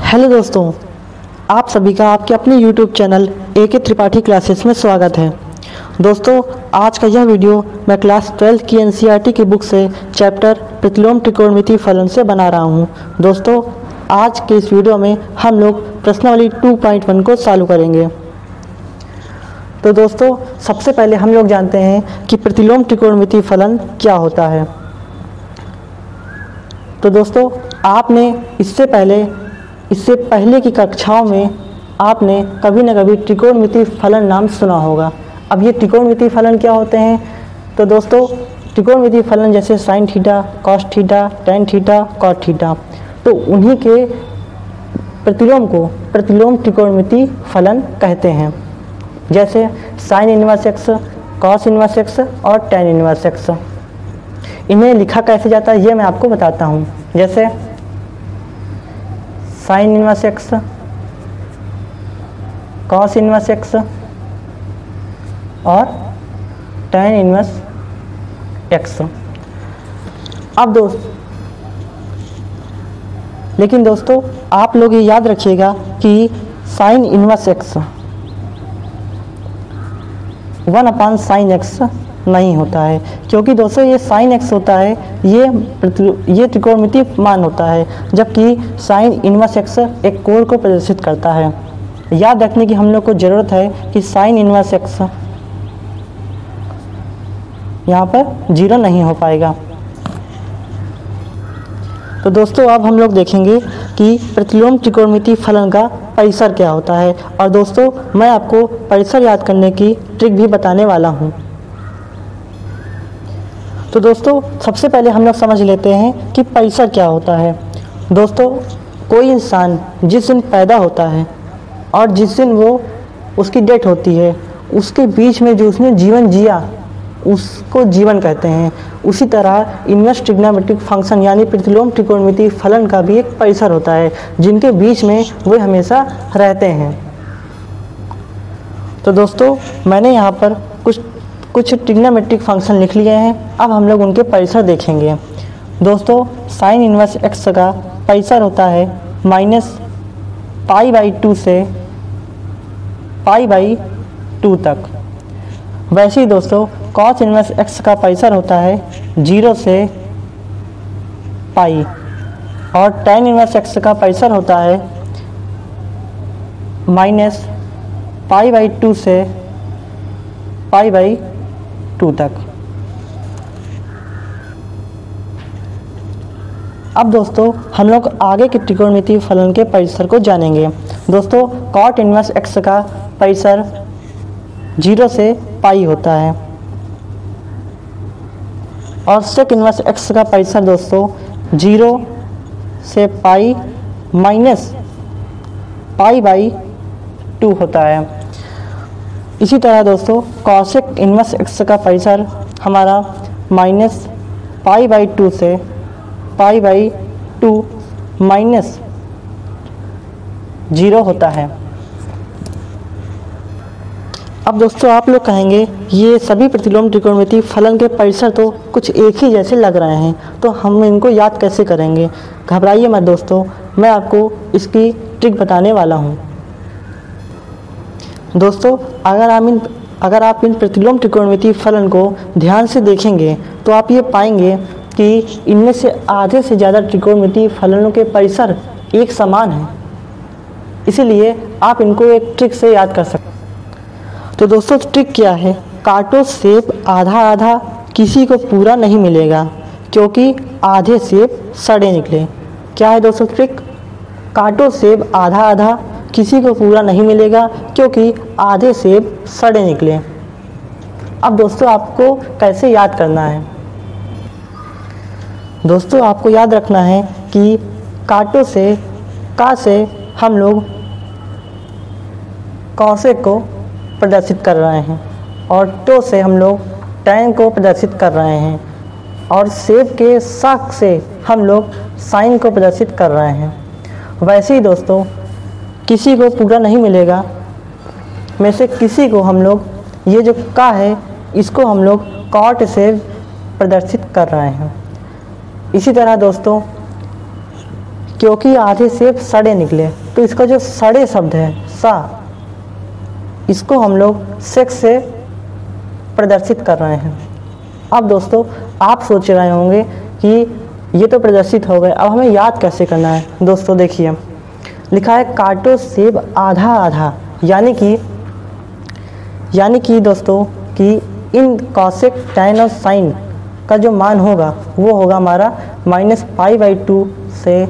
Hello दोस्तों, आप सभी का आपके अपने YouTube channel AK Tripathi classes में स्वागत है। दोस्तों, आज का यह वीडियो मैं क्लास 12 की NCERT की बुक से चैप्टर प्रतिलोम त्रिकोणमितीय फलन से बना रहा हूं। दोस्तों, आज के इस वीडियो में हम लोग प्रश्नावली 2.1 को चालू करेंगे। तो दोस्तों, सबसे पहले हम लोग जानते हैं कि प्रतिलोम त्रिकोणमितीय फलन क्या होता है। तो दोस्तों, आपने इससे पहले की कक्षाओं में आपने कभी न कभी त्रिकोणमितीय फलन नाम सुना होगा। अब ये त्रिकोणमितीय फलन क्या होते हैं? तो दोस्तों, त्रिकोणमितीय फलन जैसे sine theta, cos theta, tan theta, cot theta, तो उन्हीं के प्रतिलोम को प्रतिलोम त्रिकोणमितीय फलन कहते हैं। जैसे sine inverse x, cos inverse x और टेन इनवर्स एक्स। इन्हें लिखा कैसे जाता है ये मैं आपको बताता हूँ। जैसे sine inverse x, cos inverse x और टेन इनवर्स एक्स। अब लेकिन दोस्तों, आप लोग ये याद रखिएगा कि sign inverse x 1/sin x नहीं होता है, क्योंकि दोस्तों ये साइन x होता है, ये त्रिकोणमितीय मान होता है, जबकि साइन इनवर्स x एक कोण को प्रदर्शित करता है। याद रखने की हम लोग को ज़रूरत है कि साइन इनवर्स x यहाँ पर 0 नहीं हो पाएगा। तो दोस्तों, अब हम लोग देखेंगे कि प्रतिलोम त्रिकोणमितीय फलन का परिसर क्या होता है। और दोस्तों, मैं आपको परिसर याद करने की ट्रिक भी बताने वाला हूँ। तो दोस्तों, सबसे पहले हम लोग समझ लेते हैं कि परिसर क्या होता है। दोस्तों, कोई इंसान जिस दिन पैदा होता है और जिस दिन उसकी डेथ होती है, उसके बीच में जो उसने जीवन जिया उसको जीवन कहते हैं। उसी तरह इनवर्स ट्रिग्नोमेट्रिक फंक्शन यानी प्रतिलोम त्रिकोणमितीय फलन का भी एक परिसर होता है, जिनके बीच में वे हमेशा रहते हैं। तो दोस्तों, मैंने यहाँ पर कुछ ट्रिग्नोमेट्रिक फंक्शन लिख लिए हैं। अब हम लोग उनके परिसर देखेंगे। दोस्तों, साइन इनवर्स एक्स का परिसर होता है -π/2 से π/2 तक। वैसे ही दोस्तों, कॉस इनवर्स एक्स का परिसर होता है 0 से पाई, और टेन इनवर्स एक्स का परिसर होता है -π/2 से π/2 तक। अब दोस्तों, हम लोग आगे के त्रिकोणमितीय फलन के परिसर को जानेंगे। दोस्तों, कॉट इनवर्स एक्स का परिसर 0 से पाई होता है, और सेक इनवर्स एक्स का परिसर दोस्तों 0 से पाई माइनस π/2 होता है। इसी तरह दोस्तों, कॉसेक इनवर्स एक्स का परिसर हमारा -π/2 से π/2 माइनस 0 होता है। अब दोस्तों, आप लोग कहेंगे ये सभी प्रतिलोम त्रिकोणमितीय फलन के परिसर तो कुछ एक ही जैसे लग रहे हैं, तो हम इनको याद कैसे करेंगे? घबराइए मत दोस्तों, मैं आपको इसकी ट्रिक बताने वाला हूँ। दोस्तों, अगर आप इन प्रतिलोम त्रिकोणमितीय फलन को ध्यान से देखेंगे तो आप ये पाएंगे कि इनमें से आधे से ज़्यादा त्रिकोणमितीय फलनों के परिसर एक समान हैं। इसीलिए आप इनको एक ट्रिक से याद कर सकते हैं। तो दोस्तों, ट्रिक क्या है? काटो सेब आधा आधा, किसी को पूरा नहीं मिलेगा, क्योंकि आधे सेब सड़े निकले। क्या है दोस्तों ट्रिक? काटो सेब आधा आधा, किसी को पूरा नहीं मिलेगा, क्योंकि आधे सेब सड़े निकले। अब दोस्तों, आपको कैसे याद करना है? दोस्तों, आपको याद रखना है कि काटो से का से हम लोग कॉसेक को प्रदर्शित कर रहे हैं, और टो से हम लोग टेन को प्रदर्शित कर रहे हैं, और सेब के साक से हम लोग साइन को प्रदर्शित कर रहे हैं। वैसे ही दोस्तों, किसी को पूरा नहीं मिलेगा में से किसी को हम लोग, ये जो का है इसको हम लोग कॉट से प्रदर्शित कर रहे हैं। इसी तरह दोस्तों, क्योंकि आधे सेब सड़े निकले, तो इसका जो सड़े शब्द है सा, इसको हम लोग सेक से प्रदर्शित कर रहे हैं। अब दोस्तों आप सोच रहे होंगे कि ये तो प्रदर्शित हो गए, अब हमें याद कैसे करना है। दोस्तों देखिए लिखा है काटो सेब आधा आधा, यानी कि दोस्तों कि इन कॉसेक टैन और साइन का जो मान होगा वो होगा हमारा -π/2 से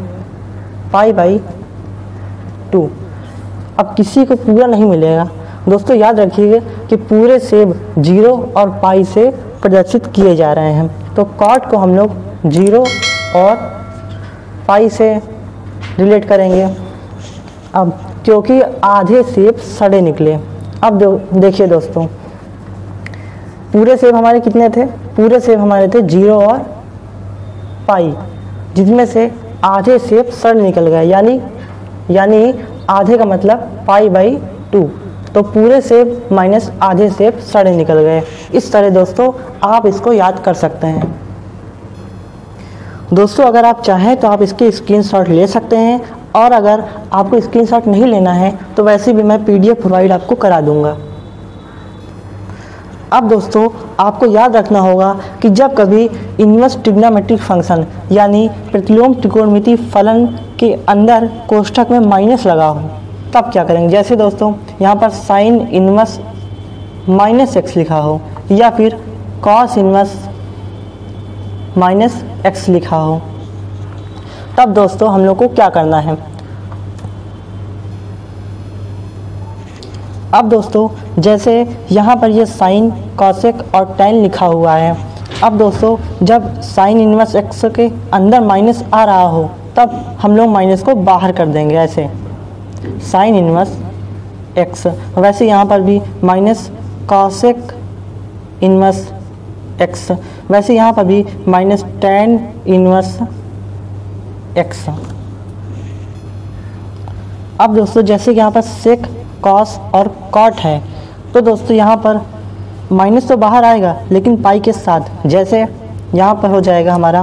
π/2। अब किसी को पूरा नहीं मिलेगा दोस्तों, याद रखिएगा कि पूरे सेब 0 और पाई से प्रदर्शित किए जा रहे हैं, तो कॉट को हम लोग 0 और पाई से रिलेट करेंगे। अब क्योंकि आधे सेब सड़े निकले, अब देखिए दोस्तों पूरे सेब हमारे कितने थे, पूरे सेब हमारे थे 0 और पाई, जिसमें से आधे सेब सड़ निकल गए, यानी आधे का मतलब π/2, तो पूरे सेब माइनस आधे सेब सड़े निकल गए। इस तरह दोस्तों आप इसको याद कर सकते हैं। दोस्तों अगर आप चाहें तो आप इसके स्क्रीनशॉट ले सकते हैं, और अगर आपको स्क्रीनशॉट नहीं लेना है तो वैसे भी मैं PDF प्रोवाइड आपको करा दूंगा। अब दोस्तों आपको याद रखना होगा कि जब कभी इन्वर्स ट्रिग्नोमेट्रिक फंक्शन यानी प्रतिलोम त्रिकोणमितीय फलन के अंदर कोष्ठक में माइनस लगा हो तब क्या करेंगे। जैसे दोस्तों यहाँ पर साइन इन्वर्स -x लिखा हो, या फिर कॉस इन्वर्स -x लिखा हो, तब दोस्तों हम लोग को क्या करना है। अब दोस्तों जैसे यहाँ पर ये साइन कॉसेक और टैन लिखा हुआ है, अब दोस्तों जब साइन इन्वर्स x के अंदर माइनस आ रहा हो तब हम लोग माइनस को बाहर कर देंगे, ऐसे साइन इन्वर्स x। वैसे यहाँ पर भी माइनस कॉसेक इन्वर्स x, वैसे यहाँ पर भी माइनस टैन इन्वर्स x। अब दोस्तों जैसे कि यहाँ पर सेक कॉस और कॉट है, तो दोस्तों यहाँ पर माइनस तो बाहर आएगा लेकिन पाई के साथ, जैसे यहाँ पर हो जाएगा हमारा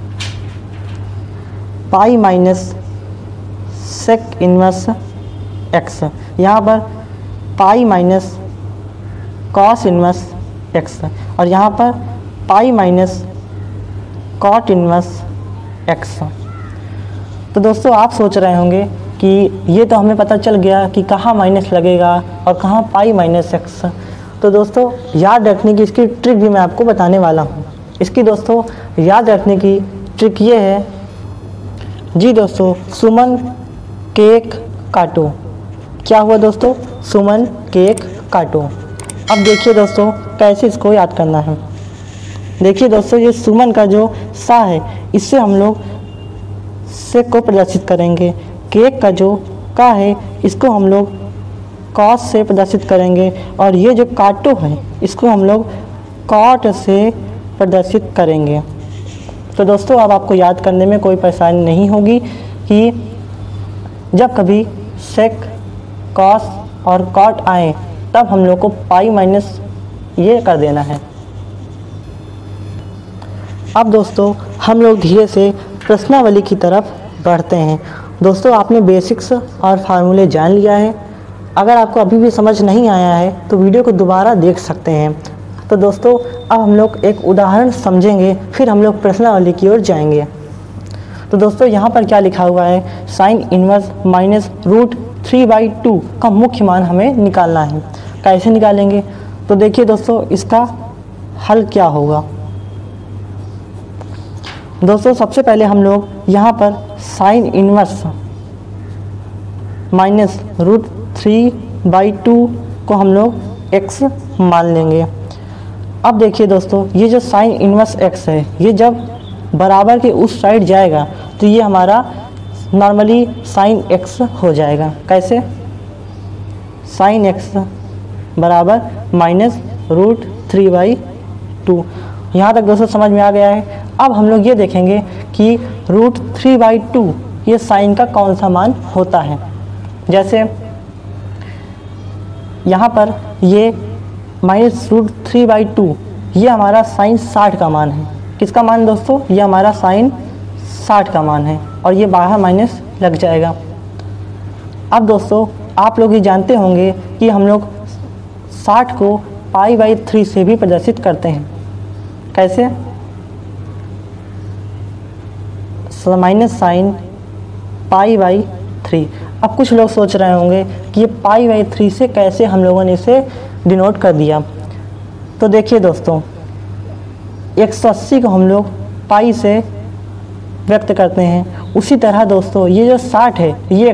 pi minus sec inverse x, यहाँ पर pi minus cos inverse x, और यहाँ पर pi minus cot inverse x। तो दोस्तों आप सोच रहे होंगे कि ये तो हमें पता चल गया कि कहाँ माइनस लगेगा और कहाँ पाई माइनस x। तो दोस्तों याद रखने की इसकी ट्रिक भी मैं आपको बताने वाला हूँ। इसकी दोस्तों याद रखने की ट्रिक ये है जी दोस्तों, सुमन केक काटो। क्या हुआ दोस्तों, सुमन केक काटो। अब देखिए दोस्तों कैसे इसको याद करना है। देखिए दोस्तों ये सुमन का जो सा है इससे हम लोग से को प्रदर्शित करेंगे, केक का जो का है इसको हम लोग कॉस से प्रदर्शित करेंगे, और ये जो काटो है इसको हम लोग कॉट से प्रदर्शित करेंगे। तो दोस्तों अब आपको याद करने में कोई परेशानी नहीं होगी कि जब कभी सेक कॉस और कॉट आए तब हम लोग को पाई माइनस ये कर देना है। अब दोस्तों हम लोग धीरे से प्रश्नावली की तरफ बढ़ते हैं। दोस्तों आपने बेसिक्स और फार्मूले जान लिया है, अगर आपको अभी भी समझ नहीं आया है तो वीडियो को दोबारा देख सकते हैं। तो दोस्तों अब हम लोग एक उदाहरण समझेंगे, फिर हम लोग प्रश्नावली की ओर जाएंगे। तो दोस्तों यहाँ पर क्या लिखा हुआ है, साइन इन्वर्स -√3/2 का मुख्य मान हमें निकालना है। कैसे निकालेंगे, तो देखिए दोस्तों इसका हल क्या होगा। दोस्तों सबसे पहले हम लोग यहाँ पर साइन इन्वर्स -√3/2 को हम लोग x मान लेंगे। अब देखिए दोस्तों ये जो साइन इन्वर्स x है ये जब बराबर के उस साइड जाएगा तो ये हमारा नॉर्मली साइन x हो जाएगा। कैसे, साइन x बराबर -√3/2। यहाँ तक दोस्तों समझ में आ गया है। अब हम लोग ये देखेंगे कि √3/2 ये साइन का कौन सा मान होता है। जैसे यहाँ पर ये -√3/2 ये हमारा साइन 60 का मान है। किसका मान दोस्तों, ये हमारा साइन 60 का मान है। और ये बाहर माइनस लग जाएगा। अब दोस्तों आप लोग ये जानते होंगे कि हम लोग 60 को π/3 से भी प्रदर्शित करते हैं। कैसे? Minus sine π/3। अब कुछ लोग सोच रहे होंगे कि ये π/3 से कैसे हम लोगों ने इसे डिनोट कर दिया। तो देखिए दोस्तों, 180 को हम लोग पाई से व्यक्त करते हैं। उसी तरह दोस्तों ये जो 60 है ये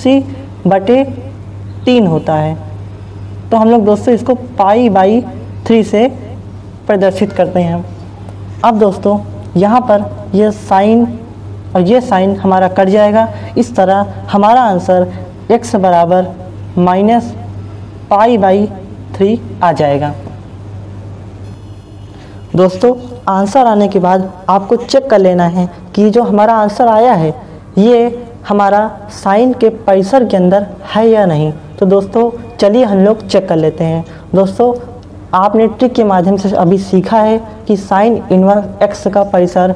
180/3 होता है। तो हम लोग दोस्तों इसको π/3 से प्रदर्शित करते हैं। अब दोस्तों यहाँ पर ये साइन और ये साइन हमारा कट जाएगा। इस तरह हमारा आंसर x बराबर -π/3 आ जाएगा। दोस्तों आंसर आने के बाद आपको चेक कर लेना है कि जो हमारा आंसर आया है ये हमारा साइन के परिसर के अंदर है या नहीं। तो दोस्तों चलिए हम लोग चेक कर लेते हैं। दोस्तों आपने ट्रिक के माध्यम से अभी सीखा है कि साइन इनवर्स x का परिसर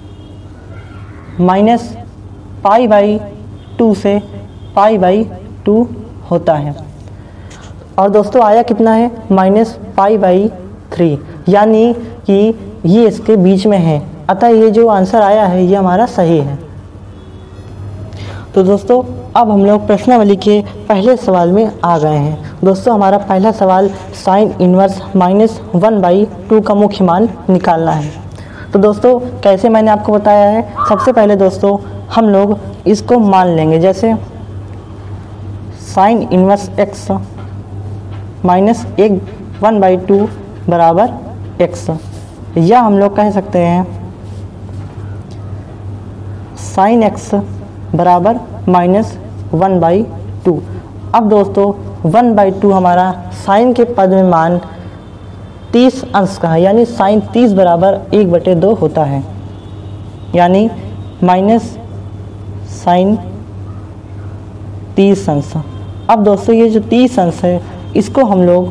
-π/2 से π/2 होता है। और दोस्तों आया कितना है? -π/3, यानी कि ये इसके बीच में है। अतः ये जो आंसर आया है ये हमारा सही है। तो दोस्तों अब हम लोग प्रश्नावली के पहले सवाल में आ गए हैं। दोस्तों हमारा पहला सवाल साइन इनवर्स -1/2 का मुख्य मान निकालना है। तो दोस्तों कैसे मैंने आपको बताया है, सबसे पहले दोस्तों हम लोग इसको मान लेंगे। जैसे साइन इनवर्स x -1/2 बराबर x, या हम लोग कह सकते हैं साइन x बराबर -1/2। अब दोस्तों 1/2 हमारा साइन के पद में मान 30 अंश का है, यानी साइन 30 बराबर 1/2 होता है, यानी माइनस साइन 30 अंश। अब दोस्तों ये जो 30 अंश है इसको हम लोग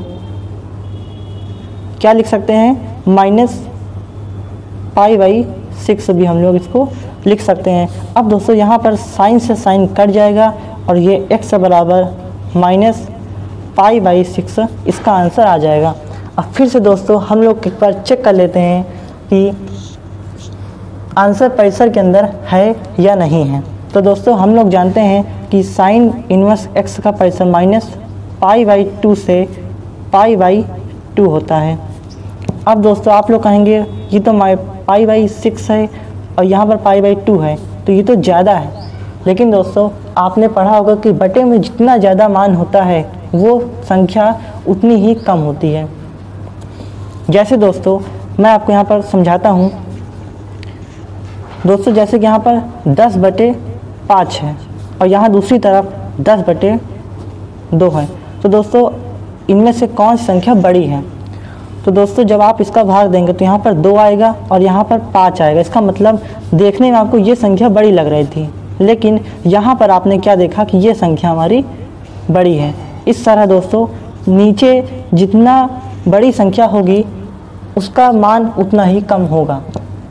क्या लिख सकते हैं? -π/6 भी हम लोग इसको लिख सकते हैं। अब दोस्तों यहाँ पर साइन से साइन कट जाएगा और ये x बराबर -π/6 इसका आंसर आ जाएगा। अब फिर से दोस्तों हम लोग एक बार चेक कर लेते हैं कि आंसर परिसर के अंदर है या नहीं है। तो दोस्तों हम लोग जानते हैं कि साइन इनवर्स x का परिसर -π/2 से π/2 होता है। अब दोस्तों आप लोग कहेंगे ये तो π/6 है और यहाँ पर π/2 है, तो ये तो ज़्यादा है। लेकिन दोस्तों आपने पढ़ा होगा कि बटे में जितना ज़्यादा मान होता है वो संख्या उतनी ही कम होती है। जैसे दोस्तों मैं आपको यहाँ पर समझाता हूँ। दोस्तों जैसे कि यहाँ पर 10/5 है और यहाँ दूसरी तरफ 10/2 है। तो दोस्तों इनमें से कौन सी संख्या बड़ी है? तो दोस्तों जब आप इसका भाग देंगे तो यहाँ पर 2 आएगा और यहाँ पर 5 आएगा। इसका मतलब देखने में आपको ये संख्या बड़ी लग रही थी, लेकिन यहाँ पर आपने क्या देखा कि ये संख्या हमारी बड़ी है। इस तरह दोस्तों नीचे जितना बड़ी संख्या होगी उसका मान उतना ही कम होगा।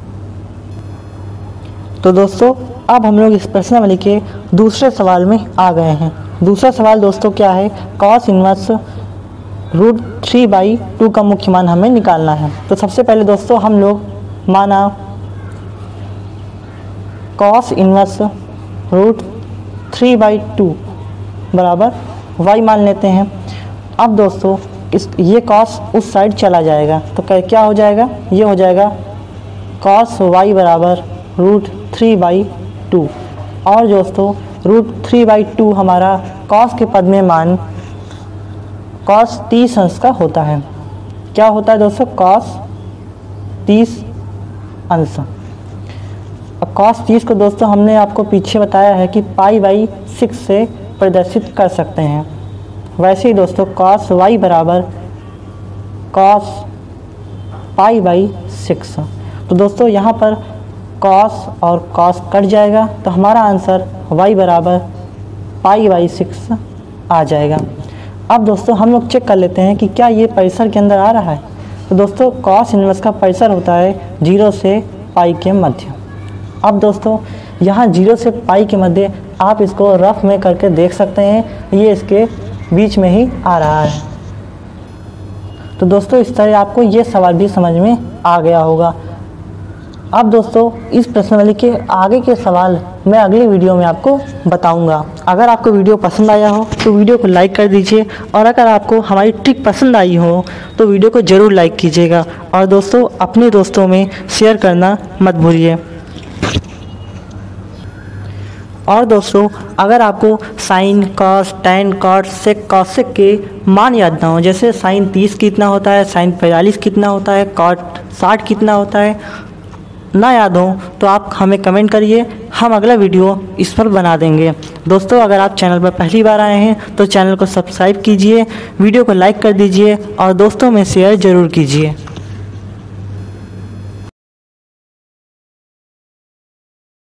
तो दोस्तों अब हम लोग इस प्रश्नावली के दूसरे सवाल में आ गए हैं। दूसरा सवाल दोस्तों क्या है? कॉस इनवर्स √3/2 का मुख्य मान हमें निकालना है। तो सबसे पहले दोस्तों हम लोग माना कॉस इनवर्स √3/2 बराबर y मान लेते हैं। अब दोस्तों ये कॉस उस साइड चला जाएगा तो क्या हो जाएगा? ये हो जाएगा कॉस y बराबर √3/2। और दोस्तों √3/2 हमारा कॉस के पद में मान कॉस 30 अंश का होता है। क्या होता है दोस्तों? कॉस 30 अंश। अब कॉस 30 को दोस्तों हमने आपको पीछे बताया है कि π/6 से प्रदर्शित कर सकते हैं। वैसे ही दोस्तों कॉस y बराबर कॉस π/6। तो दोस्तों यहाँ पर कॉस और कॉस कट जाएगा तो हमारा आंसर y बराबर π/6 आ जाएगा। अब दोस्तों हम लोग चेक कर लेते हैं कि क्या ये परिसर के अंदर आ रहा है। तो दोस्तों कॉस इनवर्स का परिसर होता है 0 से पाई के मध्य। अब दोस्तों यहाँ 0 से पाई के मध्य आप इसको रफ में करके देख सकते हैं, ये इसके बीच में ही आ रहा है। तो दोस्तों इस तरह आपको ये सवाल भी समझ में आ गया होगा। अब दोस्तों इस प्रश्नावली के आगे के सवाल मैं अगली वीडियो में आपको बताऊंगा। अगर आपको वीडियो पसंद आया हो तो वीडियो को लाइक कर दीजिए, और अगर आपको हमारी ट्रिक पसंद आई हो तो वीडियो को ज़रूर लाइक कीजिएगा, और दोस्तों अपने दोस्तों में शेयर करना मत भूलिए। और दोस्तों अगर आपको sine, cos, tan, cot, sec, cosec के मान याद ना हो, जैसे साइन 30 कितना होता है, साइन 45 कितना होता है, कॉट 60 कितना होता है, ना याद हो तो आप हमें कमेंट करिए, हम अगला वीडियो इस पर बना देंगे। दोस्तों अगर आप चैनल पर पहली बार आए हैं तो चैनल को सब्सक्राइब कीजिए, वीडियो को लाइक कर दीजिए और दोस्तों में शेयर ज़रूर कीजिए।